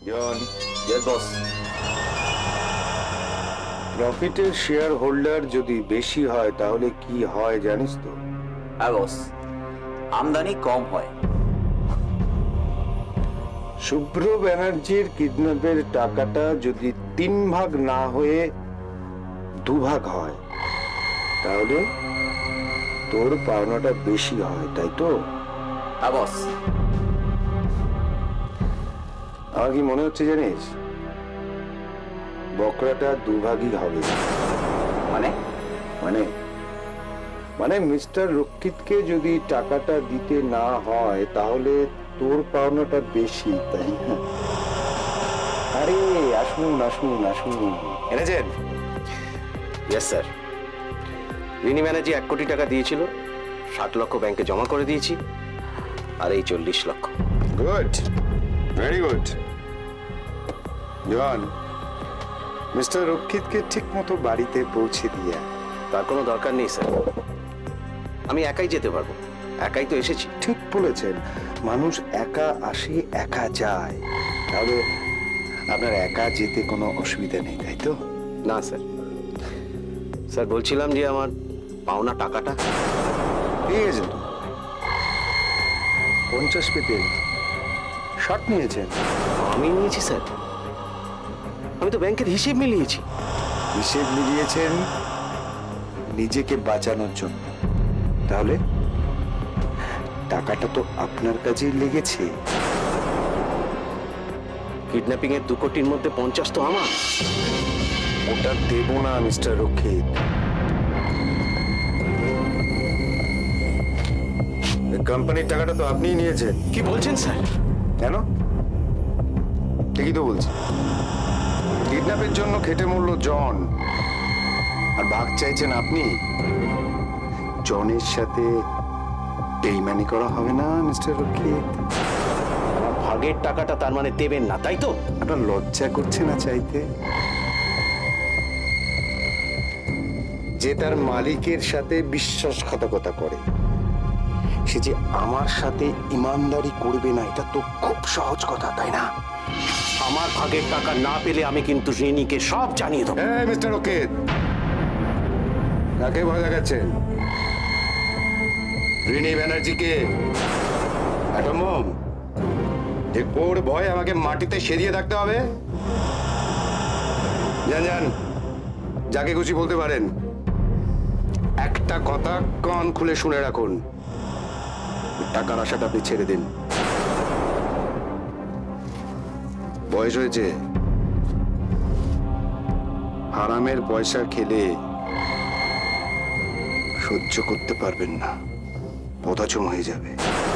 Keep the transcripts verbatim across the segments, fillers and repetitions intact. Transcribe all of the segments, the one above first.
জন, yes boss. প্রফিটের share holder যদি বেশি হয় তাহলে কি হয় জানিস তো? হ্যাঁ বস, আমদানি কম হয়। শুভ্র ব্যানার্জির কিডন্যাপের টাকাটা যদি তিন ভাগ না হয়ে দুভাগ হয় তাহলে তোর পাওনাটা বেশি হয়, তাই তো? হ্যাঁ বস। আমার কি মনে হচ্ছে জানিস, বকরাটা দুভাগই হবে। মানে মানে মানে মিস্টার রক্ষিতকে যদি টাকাটা দিতে না হয় তাহলে তোর পাওনাটা বেশি, তাই না? আরে আসুন আসুন আসুন। এনেছেন? Yes sir. রিনি ব্যানার্জি এক কোটি টাকা দিয়েছিল, ষাট লক্ষ ব্যাংকে জমা করে দিয়েছি, আর এই চল্লিশ লক্ষ। Good, very good. জন, মিস্টার রক্ষিতকে ঠিক মতো বাড়িতে পৌঁছে দিয়া। তার কোনো দরকার নেই স্যার, আমি একাই যেতে পারবো, একাই তো এসেছি। ঠিক বলেছেন, মানুষ একা আসে একা যায়, তাহলে আপনার একা যেতে কোনো অসুবিধা নেই, তাই তো? না স্যার, স্যার বলছিলাম যে আমার পাওনা টাকাটা পেয়ে গেছেন তো? পঞ্চাশ পেতেন ষাট নিয়েছেন। আমি নিয়েছি স্যার, আমি তো ব্যাংকের হিসেব মিলিয়েছি। হিসেব মিলিয়েছেন নিজেকে বাঁচানোর জন্য, তাহলে টাকাটা তো আপনার কাছেই লেগেছে। কিডন্যাপিং এর দু কোটির মধ্যে পঞ্চাশ তো আমার। ওটা দেব না মিস্টার রক্ষিত। কোম্পানির টাকাটা তো আপনিই নিয়েছেন। কি বলছেন স্যার? কেন? ঠিকই তো বলছি। কিডন্যাপের জন্য খেটে মরল জন, আর ভাগ চাইছেন আপনি। জনের সাথে বেইমানি করা হবে না মিস্টার রক্ষিত। আমার ভাগের টাকাটা তার মানে দেবেন না, তাই তো? আপনার লজ্জা করছে না চাইতে? যে তার মালিকের সাথে বিশ্বাসঘাতকতা করে, সে যে আমার সাথে ইমানদারি করবে না, এটা তো খুব সহজ কথা, তাই না? আমার ভাগের টাকা না পেলে আমি কিন্তু রিনিকে সব জানিয়ে দেবো। মিস্টার রক্ষিত, কাকে ভয় দেখাচ্ছেন? রিনি ব্যানার্জিকে? অ্যাটমম যে কোর ভয় আমাকে মাটিতে সেরিয়ে থাকতে হবে? যান যান, যাকে খুশি বলতে পারেন। একটা কথা কান খুলে শুনে রাখুন, টাকার আশাটা আপনি ছেড়ে দিন। বয়স হয়েছে, হারামের পয়সা খেলে সহ্য করতে পারবেন না, পদাচম হয়ে যাবে।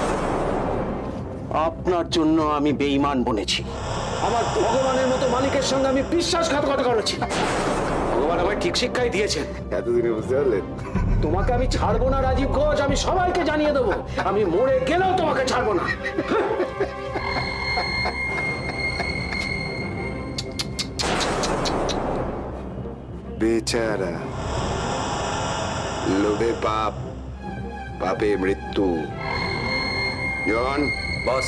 আপনার জন্য আমি বেঈমান বনেছি, আমার ভগবানের মতো মালিকের সঙ্গে আমি বিশ্বাসঘাতকতা করেছি। ভগবান আমায় ঠিক শিক্ষাই দিয়েছেন। এতদিনে বুঝতে পারলেন? তোমাকে আমি ছাড়বো না রাজীব ঘোষ, আমি সবাইকে জানিয়ে দেবো। আমি মরে গেলেও তোমাকে ছাড়বো না। বেচারা, লোভে পাপ, পাপে মৃত্যু। জন বস,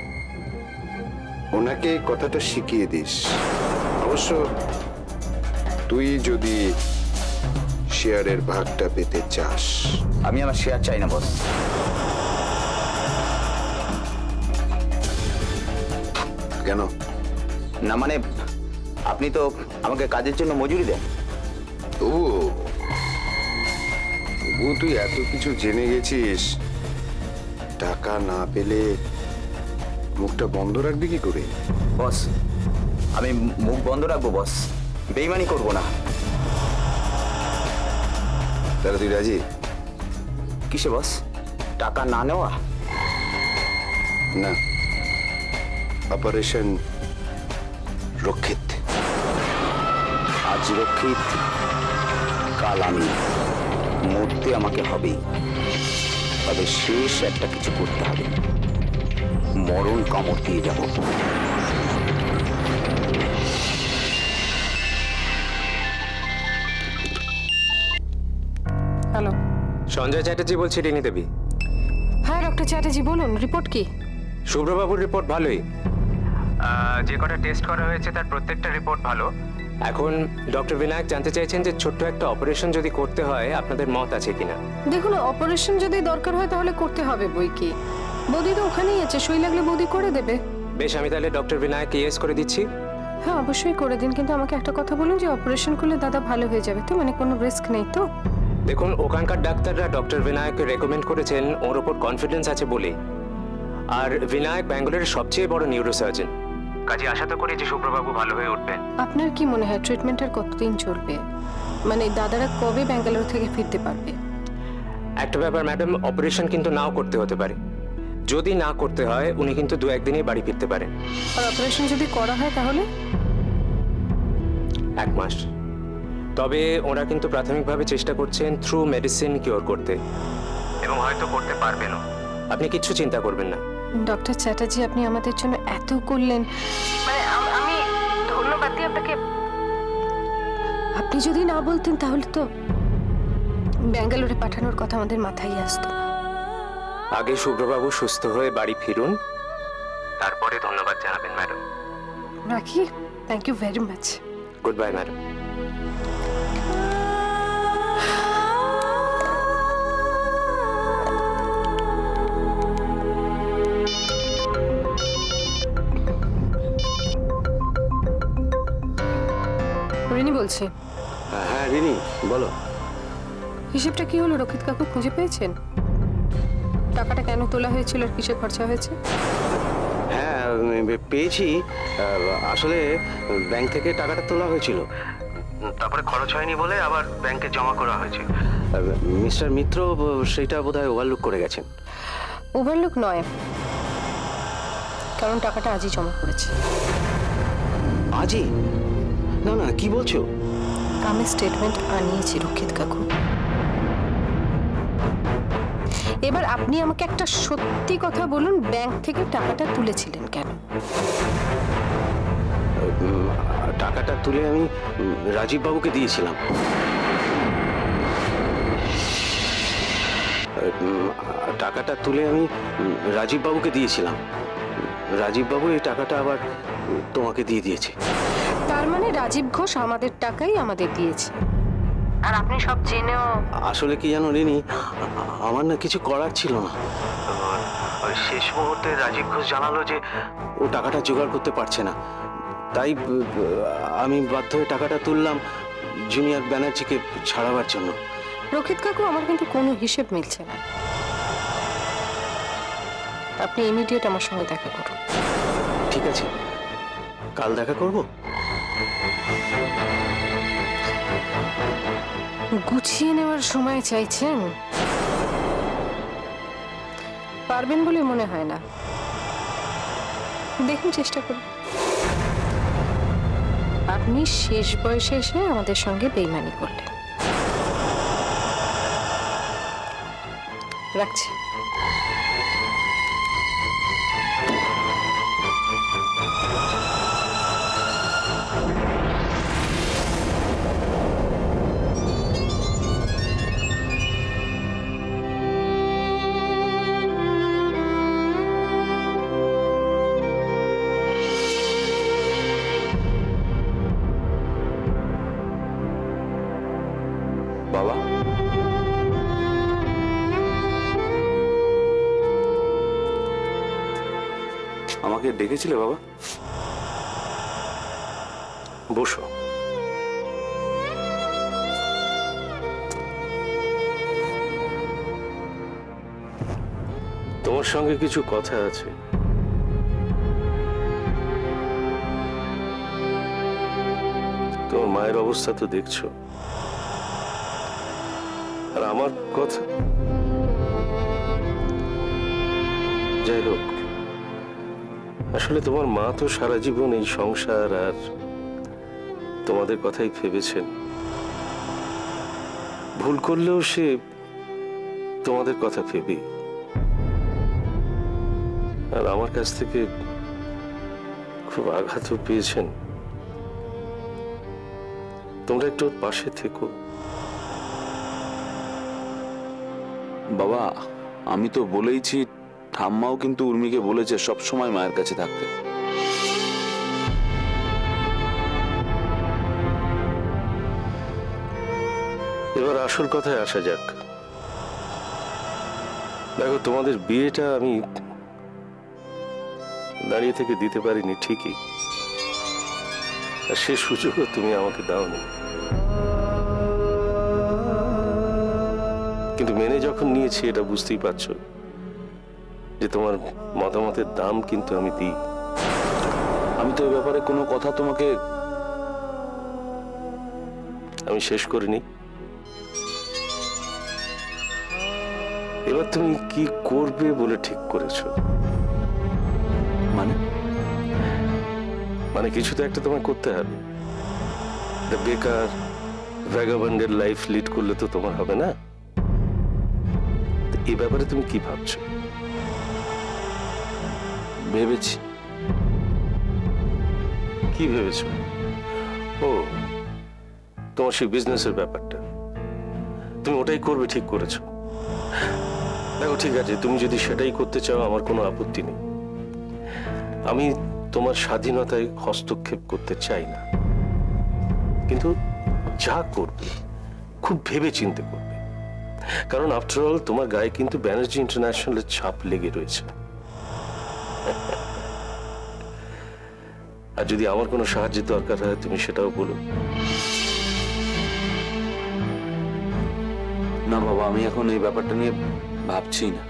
ওনাকে কথাটা শিখিয়ে দিস। অবশ্য তুই যদি শেয়ারের ভাগটা পেতে চাস। আমি আমার শেয়ার চাই না বস। কেন? না মানে আপনি তো আমাকে কাজের জন্য মজুরি দেন। ও ও তুই এত কিছু জেনে গেছিস, টাকা না পেলে মুখটা বন্ধ রাখবি কি করে? বস, আমি মুখ বন্ধ রাখবো বস, বেইমানি করব না। তাহলে তুই রাজি? কিসে বস? টাকা না নেওয়া? না, অপারেশন রক্ষিত। আজ রক্ষিত, কাল আমি। মরতে আমাকে হবেই, তবে শেষ একটা কিছু করতে হবে। মরণ কামড় দিয়ে যাব। হ্যালো, সঞ্জয় চ্যাটার্জি বলছি, রিনি দেবী। হ্যাঁ ডক্টর চ্যাটার্জি বলুন, রিপোর্ট কি? শুভ্রবাবুর রিপোর্ট ভালোই। যে কটা টেস্ট করা হয়েছে তার প্রত্যেকটা রিপোর্ট ভালো। এখন ডক্টর বিনায়ক জানতে চাইছেন যে ছোট্ট একটা অপারেশন যদি করতে হয় আপনাদের মত আছে কিনা। দেখুন, অপারেশন যদি দরকার হয় তাহলে করতে হবে বই কি। বৌদি তো ওখানেই আছে, সই লাগলে বৌদি করে দেবে। বেশ, আমি তাহলে ডক্টর বিনায়ক ইয়েস করে দিচ্ছি। হ্যাঁ অবশ্যই করে দিন, কিন্তু আমাকে একটা কথা বলুন যে অপারেশন করলে দাদা ভালো হয়ে যাবে তো, মানে কোনো রিস্ক নেই তো? দেখুন, ওখানকার ডাক্তাররা ডক্টর বিনায়ককে রেকমেন্ড করেছেন, ওর ওপর কনফিডেন্স আছে বলে। আর বিনায়ক ব্যাঙ্গালোরের সবচেয়ে বড় নিউরোসার্জন, কাজে আশা তো করি যে সুপ্রবাবু ভালো হয়ে উঠবেন। আপনার কি মনে হয় ট্রিটমেন্ট আর কতদিন চলবে? মানে দাদারা কবে ব্যাঙ্গালোর থেকে ফিরতে পারবে? একটা ব্যাপার ম্যাডাম, অপারেশন কিন্তু নাও করতে হতে পারে। যদি না করতে হয় উনি কিন্তু দু একদিনই বাড়ি ফিরতে পারেন। আর অপারেশন যদি করা হয় তাহলে এক মাস। তবে ওরা কিন্তু প্রাথমিকভাবে চেষ্টা করছেন থ্রু মেডিসিন কিওর করতে, এবং হয়তো করতে পারবেনও। আপনি কিচ্ছু চিন্তা করবেন না। ডক্টর চ্যাটার্জি, আপনি আমাদের জন্য এত করলেন, মানে আমি ধন্যবাদ দিই আপনাকে। আপনি যদি না বলতেন তাহলে তো ব্যাঙ্গালোরে পাঠানোর কথা আমাদের মাথায় আসতো না। আগে শুভ্রবাবু সুস্থ হয়ে বাড়ি ফিরুন, তারপরে ধন্যবাদ জানাবেন ম্যাডাম। রাখি, thank you very much. Good bye madam. Rini বলছি। হ্যাঁ রিনি বলো। হিসেবটা কি হলো? রক্ষিত কাকু খুঁজে পেয়েছেন? টাকাটা কেন তোলা হয়েছিল আর কিসে খরচা হয়েছে? হ্যাঁ পেয়েছি। আসলে ব্যাংক থেকে টাকাটা তোলা হয়েছিল, তারপরে খরচ হয়নি বলে আবার ব্যাংকে জমা করা হয়েছে। মিস্টার মিত্র সেইটা বোধহয় ওভারলুক করে গেছেন। ওভারলুক নয়, কারণ টাকাটা আজই জমা করেছে। আজই? না না, কি বলছো? আমি স্টেটমেন্ট আনিয়েছি রক্ষিত কাকু। এবার আপনি আমাকে একটা সত্যি কথা বলুন, ব্যাংক থেকে টাকাটা তুলেছিলেন কেন? টাকাটা তুলে আমি রাজীব বাবুকে দিয়েছিলাম। টাকাটা তুলে আমি রাজীব বাবুকে দিয়েছিলাম। রাজীব বাবু এই টাকাটা আবার তোমাকে দিয়ে দিয়েছে। তার মানে রাজীব ঘোষ আমাদের টাকাই আমাদের দিয়েছে, আর আপনি সব জেনেও? আসলে কি জানো রিনি, আমার না কিছু করার ছিল না। শেষ মুহূর্তে রাজীব ঘোষ জানালো যে ও টাকাটা জোগাড় করতে পারছে না, তাই আমি বাধ্য হয়ে টাকাটা তুললাম জুনিয়র ব্যানার্জিকে ছাড়াবার জন্য। রক্ষিত কাকু, আমার কিন্তু কোনো হিসেব মিলছে না। আপনি ইমিডিয়েট আমার সঙ্গে দেখা করুন। ঠিক আছে, কাল দেখা করব। গুছিয়ে নেওয়ার সময় চাইছেন? পারবেন বলে মনে হয় না, দেখুন চেষ্টা করুন। আপনি শেষ বয়সে এসে আমাদের সঙ্গে বেইমানি করলেন। রাখছি। বাবা, আমাকে ডেকেছিলে বাবা? বসো। তোমার সঙ্গে কিছু কথা আছে। তোমার মায়ের অবস্থা তো দেখছো, আর আমার কথা। যাই হোক, আসলে তোমার মা তো সারা জীবন এই সংসার আর তোমাদের কথাই ভেবেছেন। ভুল করলেও সে তোমাদের কথা ভেবে, আর আমার কাছ থেকে খুব আঘাতও পেয়েছেন। তোমরা একটু ওর পাশে থেকো। বাবা, আমি তো বলেইছি, ঠাম্মাও কিন্তু উর্মিকে বলেছে সব সময় মায়ের কাছে থাকতে। এবার আসল কথায় আসা যাক। দেখো, তোমাদের বিয়েটা আমি দাঁড়িয়ে থেকে দিতে পারিনি ঠিকই, আর সে সুযোগও তুমি আমাকে দাওনি। কিন্তু মেনে যখন নিয়েছি, এটা বুঝতেই পারছো যে তোমার মতামতের দাম কিন্তু আমি দিই। আমি তো এই ব্যাপারে কোনো কথা তোমাকে আমি শেষ করিনি। এবার তুমি কি করবে বলে ঠিক করেছো? মানে মানে কিছু তো একটা তোমায় করতে হবে। বেকার ভ্যাগাবন্ডের লাইফ লিড করলে তো তোমার হবে না। এই ব্যাপারে তুমি কি ভাবছো? ভেবেছি। কি ভেবেছো? ও, তোমার সেই বিজনেসের ব্যাপারটা, তুমি ওটাই করবে ঠিক করেছো। দেখো, ঠিক আছে, তুমি যদি সেটাই করতে চাও, আমার কোনো আপত্তি নেই। আমি তোমার স্বাধীনতায় হস্তক্ষেপ করতে চাই না, কিন্তু যা করবে খুব ভেবে চিন্তে করবে। কারণ আফটার অল তোমার গায়ে কিন্তু ব্যানার্জি ইন্টারন্যাশনালের ছাপ লেগে রয়েছে। আর যদি আমার কোনো সাহায্যের দরকার হয়, তুমি সেটাও বলো। না বাবা, আমি এখন এই ব্যাপারটা নিয়ে ভাবছি না।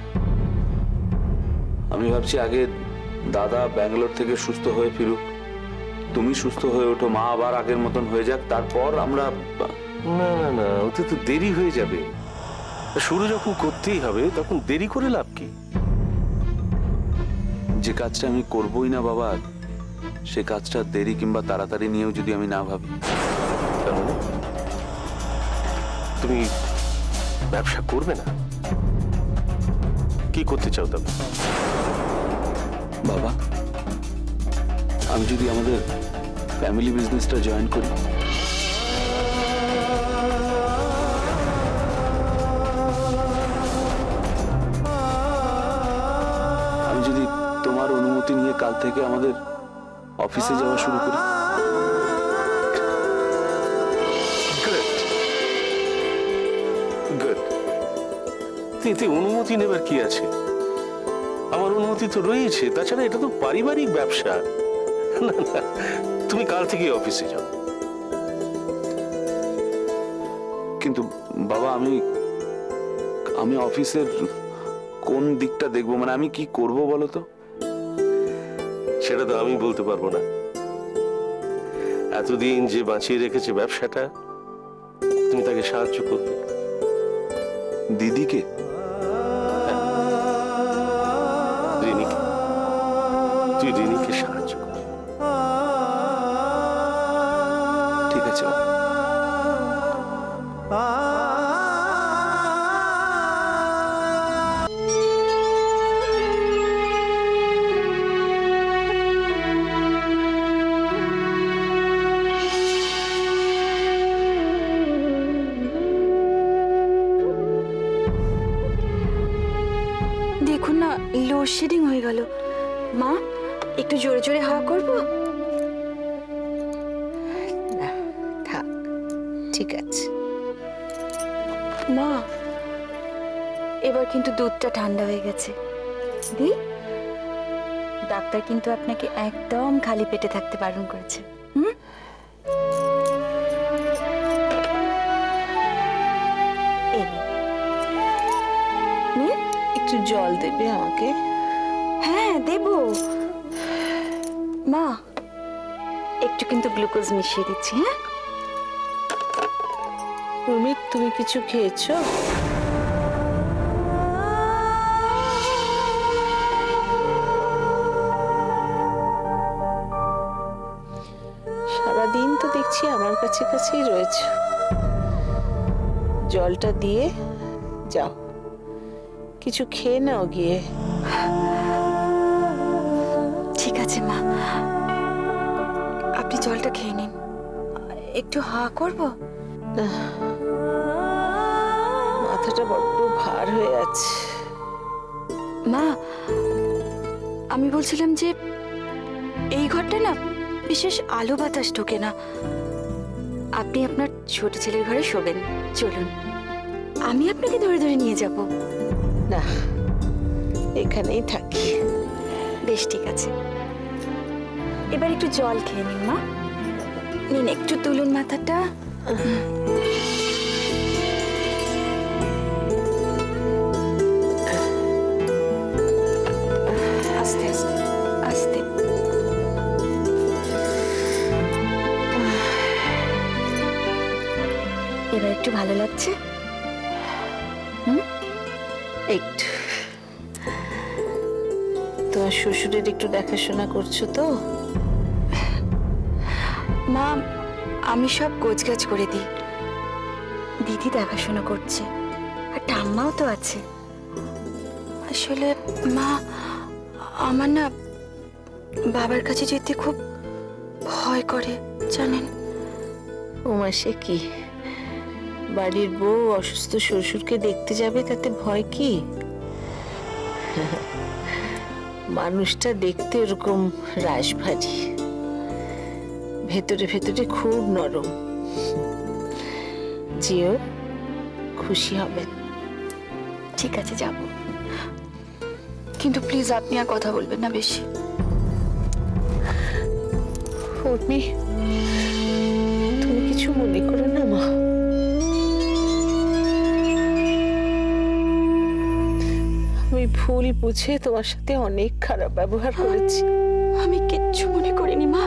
আমি ভাবছি আগে দাদা ব্যাঙ্গালোর থেকে সুস্থ হয়ে ফিরুক, তুমি সুস্থ হয়ে ওঠো, মা আবার আগের মতন হয়ে যাক, তারপর আমরা। না না না, ওতে তো দেরি হয়ে যাবে। শুরু যখন করতেই হবে, তখন দেরি করে লাভ কি? যে কাজটা আমি করবই না বাবা, সে কাজটা দেরি কিংবা তাড়াতাড়ি নিয়েও যদি আমি না ভাবি। তাহলে তুমি ব্যবসা করবে না? কি করতে চাও তবে? বাবা, আমি যদি আমাদের ফ্যামিলি বিজনেসটা জয়েন করি, আমি যদি তোমার অনুমতি নিয়ে কাল থেকে আমাদের অফিসে যাওয়া শুরু করি। এতে অনুমতি নেবার কি আছে? আমার অনুমতি তো রয়েছে। তাছাড়া এটা তো পারিবারিক ব্যবসা। না না, তুমি কাল থেকে অফিসে যাও। কিন্তু বাবা, আমি আমি অফিসের কোন দিকটা দেখবো? মানে আমি কি করব বলো তো? সেটা তো আমি বলতে পারবো না। এতদিন যে বাঁচিয়ে রেখেছে ব্যবসাটা, তুমি তাকে সাহায্য করবে। দিদিকে? রিনিকে। তুই রিনিকে সাহায্য কর। ঠিক আছে। দেখুন না, লোডশেডিং হয়ে গেল। মা, একটু জোরে জোরে হাওয়া করবো? না থাক, ঠিক আছে। মা, এবার কিন্তু দুধটা ঠান্ডা হয়ে গেছে। দি, ডাক্তার কিন্তু আপনাকে একদম খালি পেটে থাকতে বারণ করেছে। হুম? এই নিন। নিন। একটু জল দেবে আমাকে? হ্যাঁ দেব। মা, একটু কিন্তু গ্লুকোজ মিশিয়ে দিচ্ছি। হ্যাঁ রুমি, তুমি কিছু খেয়েছো? সারাদিন তো দেখছি আমার কাছে কাছেই রয়েছে। জলটা দিয়ে যাও, কিছু খেয়ে নাও গিয়ে। ঠিক আছে মা, আপনি জলটা খেয়ে নিন। একটু হা করবো? মাথাটা বড্ড ভার হয়ে আছে। মা, আমি বলছিলাম যে এই ঘরটা না বিশেষ আলো বাতাস ঢোকে না। আপনি আপনার ছোট ছেলের ঘরে শোবেন, চলুন আমি আপনাকে ধরে ধরে নিয়ে যাব। না, এখানেই থাকি। বেশ ঠিক আছে, এবার একটু জল খেয়ে নিন মা। নিন, একটু তুলুন মাথাটা। আস্তে আস্তে আস্তে। এবার একটু ভালো লাগছে? হুম, একটু। তোমার শ্বশুরের একটু দেখাশোনা করছো তো? মা, আমি সব গোছগাছ করে দিই, দিদি দেখাশোনা করছে, আর ঠাম্মাও তো আছে। আসলে মা, আমার না বাবার কাছে যেতে খুব ভয় করে, জানেন। ও মাসে কি, বাড়ির বউ অসুস্থ শ্বশুরকে দেখতে যাবে, তাতে ভয় কি? মানুষটা দেখতে ওরকম রাশভারী, ভেতরে ভেতরে খুব নরম। জিও, খুশি হবেন। ঠিক আছে, যাব, কিন্তু প্লিজ আপনি আর কথা বলবেন না বেশি। উর্মি, তুমি কিছু মনে করো না মা। আমি ভুল বুঝে তোমার সাথে অনেক খারাপ ব্যবহার করেছি। আমি কিচ্ছু মনে করিনি মা,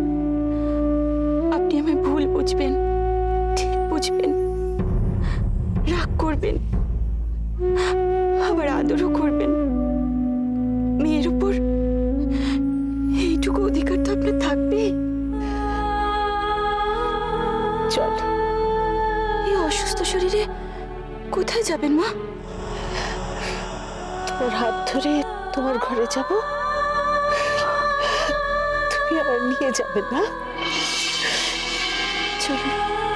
আপনি আমায় ভুল বুঝবেন, ঠিক বুঝবেন, রাগ করবেন, আবার আদরও করবেন। মেয়ের উপর এইটুকু অধিকার তো আপনার থাকবে। চল, এই অসুস্থ শরীরে কোথায় যাবেন মা? তোমার হাত ধরে তোমার ঘরে যাব, তুমি আবার নিয়ে যাবে না? চলুন।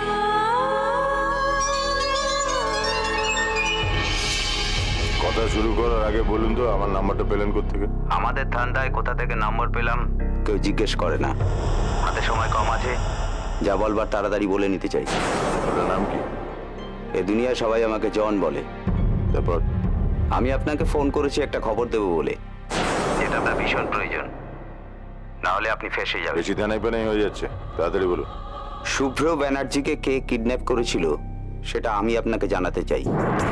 কথা শুরু করার আগে বলুন তো, আমার নাম্বারটা পেলেন কোত্থেকে? আমাদের ধান্দায় কোথা থেকে নম্বর পেলাম কেউ জিজ্ঞেস করে না। হাতে সময় কম আছে, যা বলবার তাড়াতাড়ি বলে নিতে চাই। আপনার নাম কি? এ দুনিয়ায় সবাই আমাকে জন বলে। তারপর? আমি আপনাকে ফোন করেছি একটা খবর দেবো বলে, যেটা আপনার ভীষণ প্রয়োজন, না হলে আপনি ফেঁসে যাবেন। বেশি ধ্যানাই পেনাই হয়ে যাচ্ছে, তাড়াতাড়ি বলুন। শুভ্র ব্যানার্জিকে কে কিডন্যাপ করেছিল সেটা আমি আপনাকে জানাতে চাই।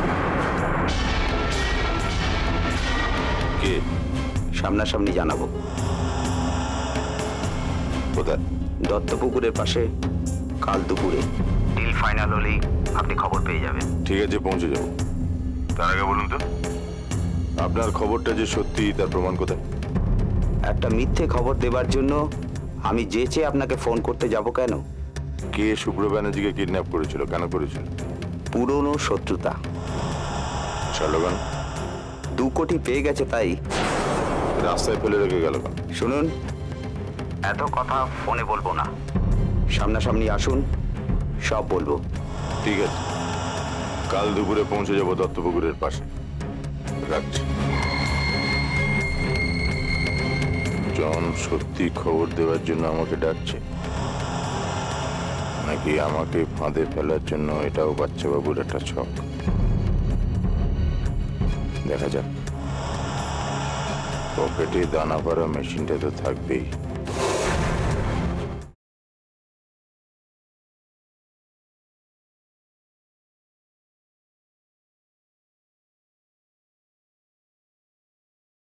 কে? সামনাসামনি জানাবো। কোথায়? দত্তপুকুরের পাশে, কাল দুপুরে। ডিল ফাইনাল হলেই আপনি খবর পেয়ে যাবেন। ঠিক আছে, পৌঁছে যাবো। তার আগে বলুন তো, আপনার খবরটা যে সত্যি তার প্রমাণ কোথায়? একটা মিথ্যে খবর দেবার জন্য আমি যেচে আপনাকে ফোন করতে যাব কেন? কে শুভ্র ব্যানার্জিকে কিডন্যাপ করেছিল, কেন করেছিল? পুরনো শত্রুতা। শালগান দু কোটি পেয়ে গেছে, তাই রাস্তায় ফেলে রেখে গেল কেন? শুনুন, এত কথা ফোনে বলবো না, সামনাসামনি আসুন, সব বলবো। ঠিক আছে, কাল দুপুরে পৌঁছে যাবো দত্তপুকুরের পাশে। রাখছি। জন সত্যি খবর দেওয়ার জন্য আমাকে ডাকছে, নাকি আমাকে ফাঁদে ফেলার জন্য এটাও বাচ্চাবাবুর একটা ছক? দেখা যাক। পকেটে দানা ভরা মেশিনটা তো থাকবেই।